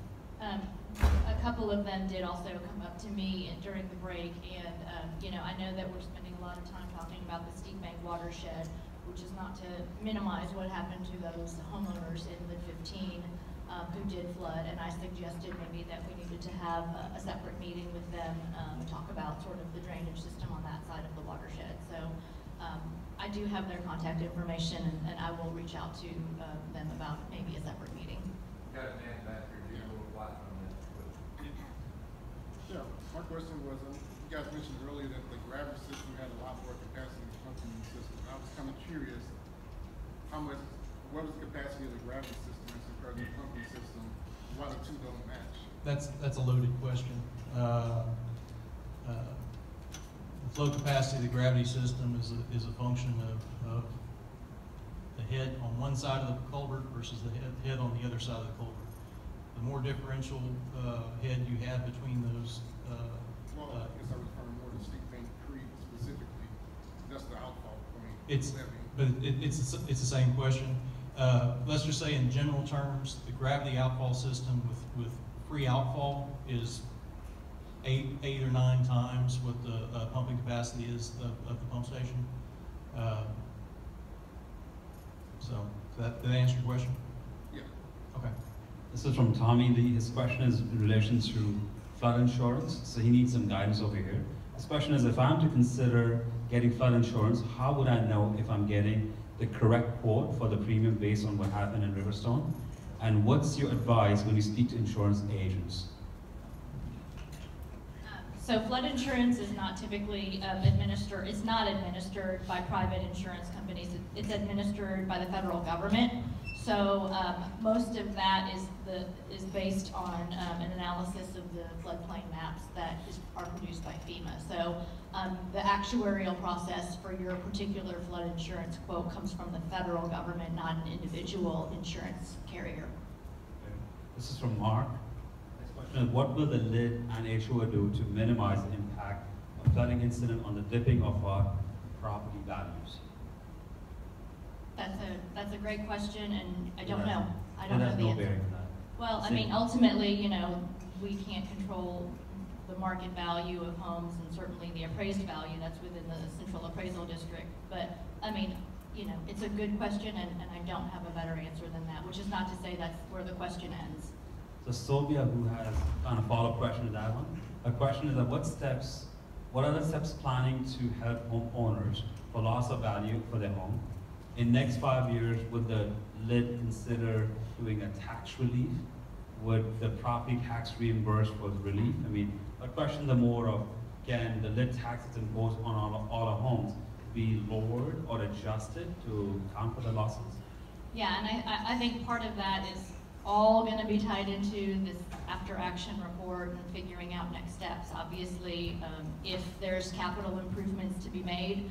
A couple of them did also come up to me during the break, and I know that we're spending a lot of time talking about the Steep Bank watershed, which is not to minimize what happened to those homeowners in the 15 who did flood, and I suggested maybe that we needed to have a separate meeting with them and talk about sort of the drainage system on that side of the watershed. So I do have their contact information, and I will reach out to them about maybe a separate meeting. Got a man back here, do you know what on that? Yeah, my question was, you guys mentioned earlier that the gravity system had a lot more capacity than the pumping system. I was kind of curious, what was the capacity of the gravity system as compared to the pumping system? Why the two don't match? That's a loaded question. The flow capacity of the gravity system is a function of the head on one side of the culvert versus the head on the other side of the culvert. The more differential head you have between those. Well, I guess I was referring more to Steep Bank Creek specifically. That's the outfall point. It's the same question. Let's just say in general terms, the gravity outfall system with free outfall is 8 or 9 times what the pumping capacity is of the pump station. So did that answer your question? Yeah. Okay. This is from Tommy Lee. His question is in relation to flood insurance, so he needs some guidance over here. His question is, if I'm to consider getting flood insurance, how would I know if I'm getting the correct quote for the premium based on what happened in Riverstone? And what's your advice when you speak to insurance agents? So flood insurance is not typically it's not administered by private insurance companies. It's administered by the federal government. So most of that is based on an analysis of the floodplain maps that are produced by FEMA. So the actuarial process for your particular flood insurance quote comes from the federal government, not an individual insurance carrier. Okay. This is from Mark. Next question is, what will the LID and HOA do to minimize the impact of flooding incident on the dipping of our property values? That's a great question, and I don't know. I don't That know has the no answer. bearing on that. Well, I mean, ultimately, we can't control the market value of homes and certainly the appraised value that's within the central appraisal district. But, I mean, it's a good question, and I don't have a better answer than that, which is not to say that's where the question ends. So Sylvia, who has kind of follow-up question to that one, her question is that what are the steps planning to help homeowners for loss of value for their home? In next 5 years, would the LID consider doing a tax relief? Would the property tax reimburse for the relief? I mean, a question the more of, can the LID taxes imposed on all our homes be lowered or adjusted to account for the losses? Yeah, and I think part of that is all going to be tied into this after-action report and figuring out next steps. Obviously, if there's capital improvements to be made,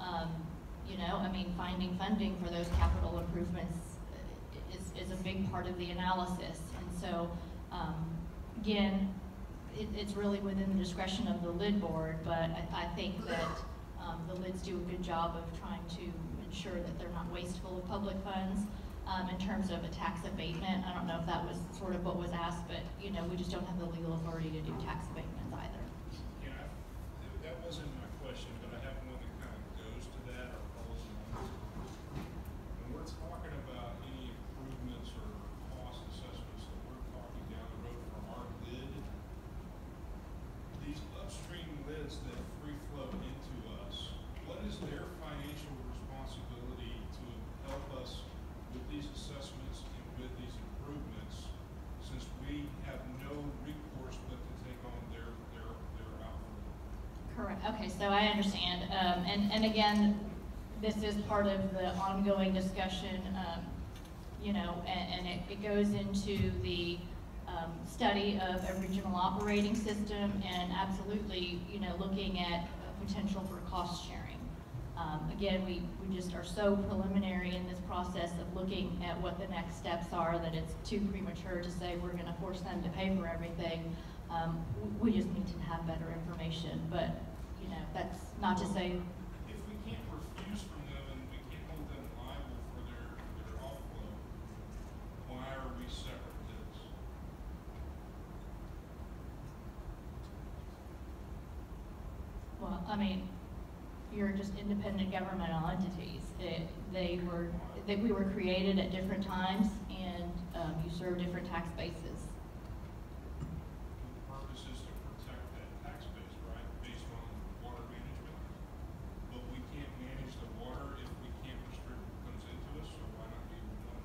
finding funding for those capital improvements is a big part of the analysis. And so, again, it's really within the discretion of the LID board, but I think that The lids do a good job of trying to ensure that they're not wasteful of public funds. In terms of a tax abatement, I don't know if that was sort of what was asked, but you know, we just don't have the legal authority to do tax abatements either. Yeah, that wasn't my question, but I have one that kind of goes to that or follows along. When we're talking about any improvements or cost assessments that we're talking down the road for our lid, these upstream lids that free flow into us, what is their financial responsibility to help us with these assessments and with these improvements, since we have no recourse but to take on their output? Correct. Okay, so I understand. And again, this is part of the ongoing discussion, you know, and it goes into the study of a regional operating system and absolutely, you know, looking at potential for cost sharing. Again, we just are so preliminary in this process of looking at what the next steps are that it's too premature to say we're going to force them to pay for everything. We just need to have better information, but you know, that's not to say. If we can't refuse from them and we can't hold them liable for their offload, why are we separate this? Well, I mean, you're just independent governmental entities. We were created at different times, and you serve different tax bases. The purpose is to protect that tax base, right, based on water management. But we can't manage the water if we can't restrict what comes into us, so why not be one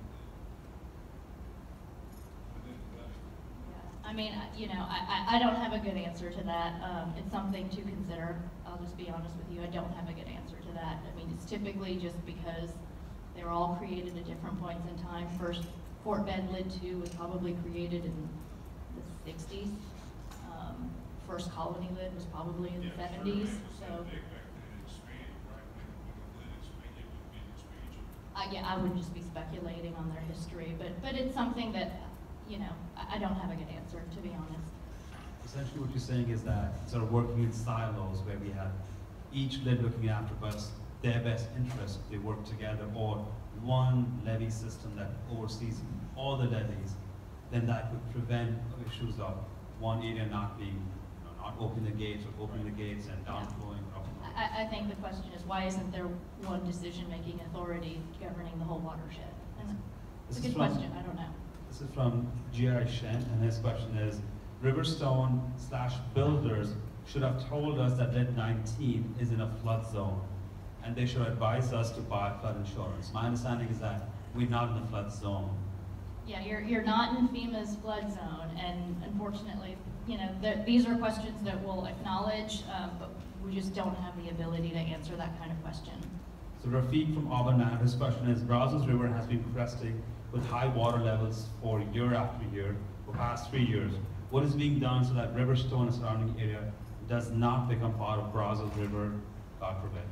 within the levy? Yeah. I mean, you know, I don't have a good answer to that. It's something to consider. I'll just be honest with you. I don't have a good answer to that. I mean, it's typically just because they were all created at different points in time. First, Fort Bend Lid 2 was probably created in the 60s. First Colony Lid was probably in the 70s. So, yeah, I would just be speculating on their history, but it's something that, you know, I don't have a good answer, to be honest. Essentially what you're saying is that sort of working in silos where we have each lid looking after their best interest, they work together, or one levy system that oversees all the levies, then that would prevent issues of one area not being, you know, not opening the gates or opening the gates and downflowing. I think the question is, why isn't there one decision-making authority governing the whole watershed? And it's a good question, I don't know. This is from G.I. Shen, and his question is, Riverstone/builders should have told us that Lid 19 is in a flood zone, and they should advise us to buy flood insurance. My understanding is that we're not in the flood zone. Yeah, you're not in FEMA's flood zone, and unfortunately, you know, these are questions that we'll acknowledge, but we just don't have the ability to answer that kind of question. So Rafiq from Auburn, his question is, Brazos River has been cresting with high water levels for year after year for the past 3 years. What is being done so that Riverstone and surrounding area does not become part of Brazos River, God forbid?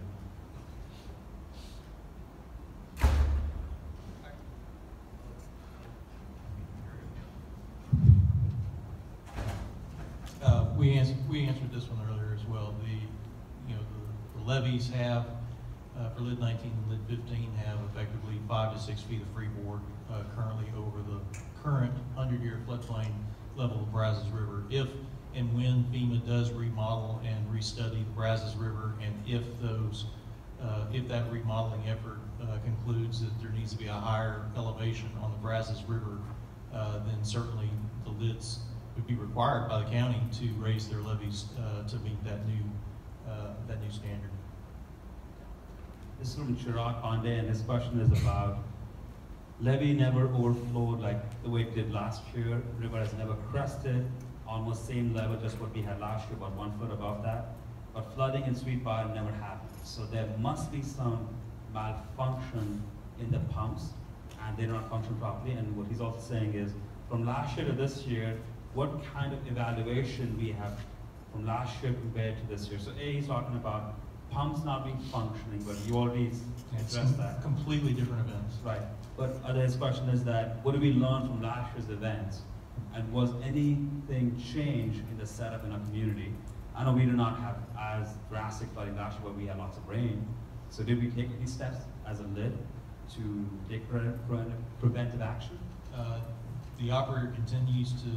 We answered this one earlier as well. The levees have, for Lid 19 and Lid 15, have effectively 5 to 6 feet of freeboard currently over the current 100-year floodplain level of Brazos River. If and when FEMA does remodel and restudy the Brazos River, and if that remodeling effort concludes that there needs to be a higher elevation on the Brazos River, then certainly the lids would be required by the county to raise their levees to meet that new standard. This is from Chirag Pandey, and his question is about levee never overflowed like the way it did last year. River has never crested, almost same level, just what we had last year, about 1 foot above that. But flooding in Sweetwater never happened. So there must be some malfunction in the pumps, and they're not functioning properly. And what he's also saying is, from last year to this year, what kind of evaluation we have from last year compared to this year? So A, he's talking about pumps not being functioning, but you already addressed that. Completely different events. Right. But his question is that, what did we learn from last year's events? And was anything changed in the setup in our community? I know we do not have as drastic flooding last year, but we had lots of rain. So did we take any steps as a lid to take preventive action? The operator continues to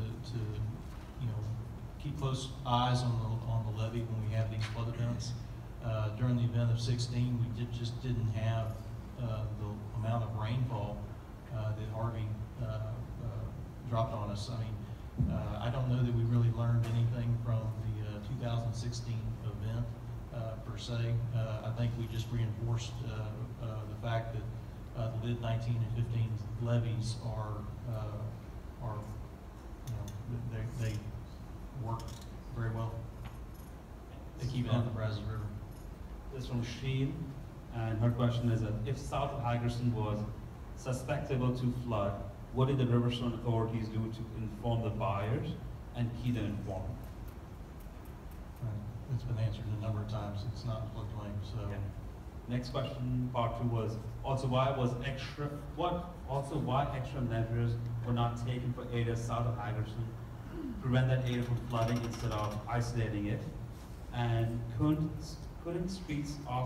keep close eyes on the levee when we have these flood events. During the event of 16, we just didn't have the amount of rainfall that Harvey dropped on us. I mean, I don't know that we really learned anything from the 2016 event per se. I think we just reinforced the fact that the lid 19 and 15 levees are they work very well. They keep it out of the Brazos River. This is from Sheen, and her question is that if south of Hagerson was susceptible to flood, what did the Riverstone authorities do to inform the buyers and keep them informed? Right. It's been answered a number of times. It's not floodplain, so. Okay. Next question, part 2 was also why extra measures were not taken for areas south of Hagerson to prevent that area from flooding instead of isolating it, and couldn't streets of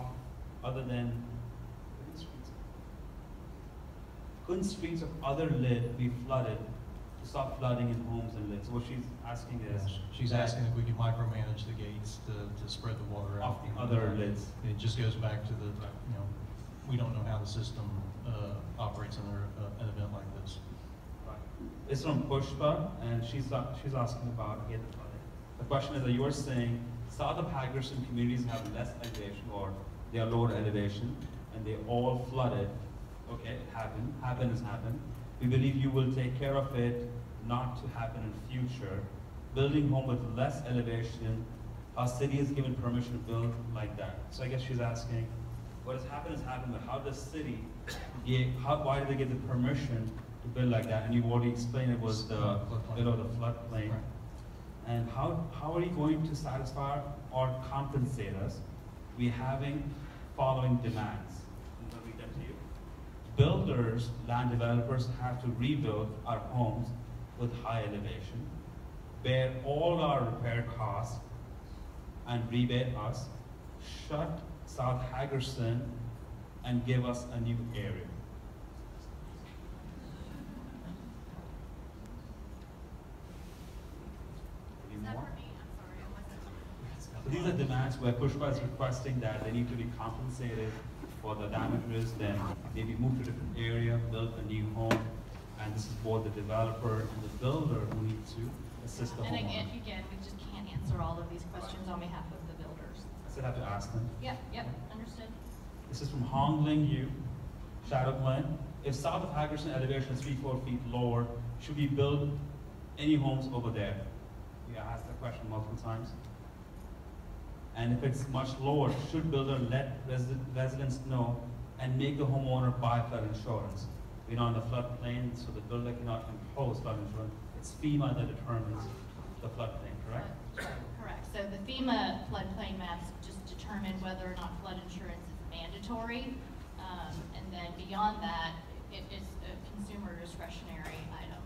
other lid be flooded to stop flooding in homes and lids? What she's asking is, She's asking if we can micromanage the gates to spread the water out. Off the other lids. It just goes back to the, we don't know how the system operates under an event like this. It's from Pushpa, and she's asking about again the flooding. The question is that you are saying south of Hagerson communities have less elevation, or they are lower elevation, and they all flooded. Okay, it happened. We believe you will take care of it not to happen in future. Building home with less elevation, our city has given permission to build like that. So I guess she's asking, what has happened, but how does city, why did they give the permission to build like that? And you've already explained it was the below the floodplain. Right. And how are you going to satisfy or compensate us? We having following demands. Let me get to you. Builders, land developers have to rebuild our homes with high elevation, bear all our repair costs, and rebate us, shut South Hagerson, and give us a new area. Any more? So these are demands where Pushpa is requesting that they need to be compensated for the damages, then maybe move to a different area, build a new home, and this is both the developer and the builder who need to assist the And homeowner. again, we just can't answer all of these questions on behalf of the builders. I still have to ask them. Yep, understood. This is from Hong Ling Yu, Shadow Glen. If south of Hagerson elevation is 3-4 feet lower, should we build any homes over there? We asked that question multiple times. And if it's much lower, should builder let residents know and make the homeowner buy flood insurance? We're not on the floodplain, so the builder cannot impose flood insurance. It's FEMA that determines the floodplain, correct? Correct. So the FEMA floodplain maps just determine whether or not flood insurance is mandatory. And then beyond that, it is a consumer discretionary item.